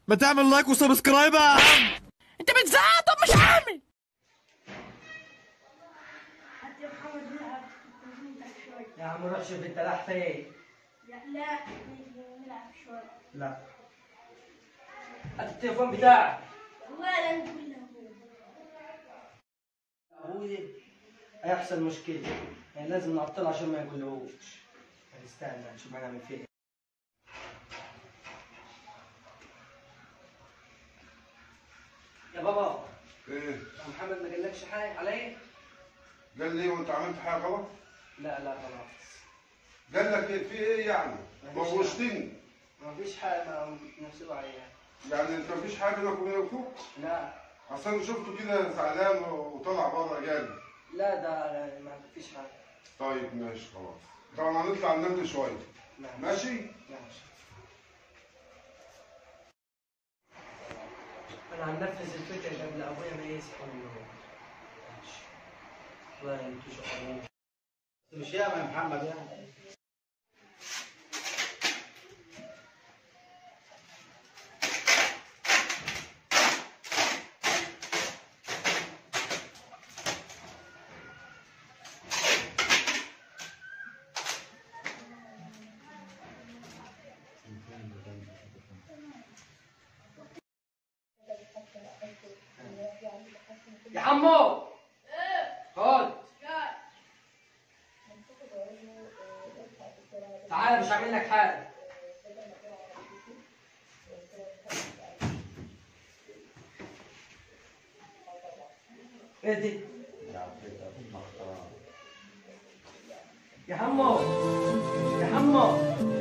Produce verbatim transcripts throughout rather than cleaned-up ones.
ما تعمل لايك وسبسكرايب يا عم. انت بتزعق طب مش عامل. حتى يا محمد نلعب تلفزيون شوي. يا عم روح شوف انت رايح فين. لا لا نلعب شوي. لا هات التليفون بتاعك. والله لا نقول له ابوي هيحصل مشكلة، يعني لازم نعطله عشان ما يقولهوش. استنى نشوف هنعمل فيه. يا بابا ايه؟ محمد ما قالكش حاجة عليا؟ قال لي وانت عملت حاجه غلط؟ لا لا خلاص. قال لك إيه؟ في ايه يعني؟ موشتني. ما فيش حاجة ما نفسه عليها. يعني انت مفيش حاجه بينك وبين اخوك؟ لا اصل انا شفته كده زعلان وطلع بره جالي. لا ده ما فيش حاجة. طيب ماشي خلاص. طبعا هنطلع ننام شويه. نعم. ماشي؟ ماشي. انا هننفذ الفكرة قبل ابويا ما يصحى من النوم. ماشي. الله ينتشر ابوه. مش ياما يا محمد يعني. يا حمو خد تعال مش هعمل لك حاجه. ايه دي يا حمو يا حمو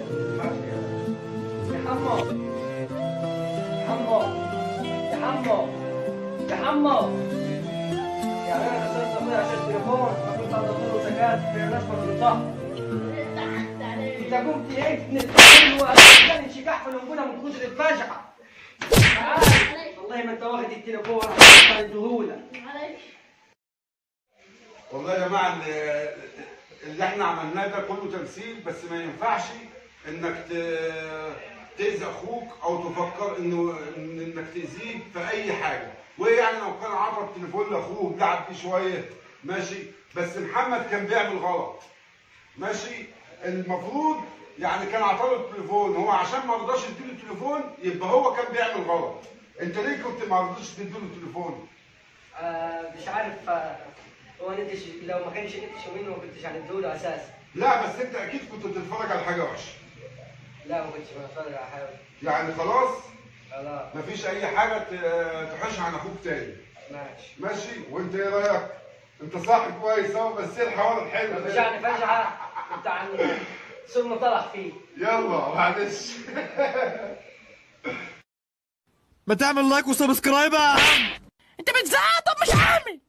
يا حمو يا حمو يا حمو يا حمو. يعني انا خسرت ابويا عشان التليفون، فكنت هضرب له زكاه في نشمه الضهر. انت قمت هيك نتكلم وقال انشكاح في الانبوله من كتر الفجعه. تعال والله ما انت واخد التليفون عشان اديهولك. والله يا جماعه اللي, اللي احنا عملناه ده كله تمثيل، بس ما ينفعش انك تاذي اخوك او تفكر انه انك تاذيه في اي حاجه. ويعني لو كان عطى التليفون لاخوه لعب فيه شويه ماشي، بس محمد كان بيعمل غلط ماشي. المفروض يعني كان عطاله التليفون، هو عشان ما رضاش يديله التليفون يبقى هو كان بيعمل غلط. انت ليه كنت ما رضيتش تديله التليفون؟ آه مش عارف. آه هو ندش لو ما كانش ندش منه ما كنتش هنديله اساسا. لا بس انت اكيد كنت بتتفرج على حاجه وحشه. لا ما كنتش بتفرج على حاجه. يعني خلاص خلاص مفيش اي حاجه تحوش عن اخوك تاني. ماشي ماشي. وانت ايه رايك؟ انت صاحب كويس اهو، بس ايه الحوار الحلو مش ده؟ يعني فجعه انت عن سم طلع فيه. يلا معلش. ما تعمل لايك وسبسكرايب يا عم. انت بتزعق طب مش عامل.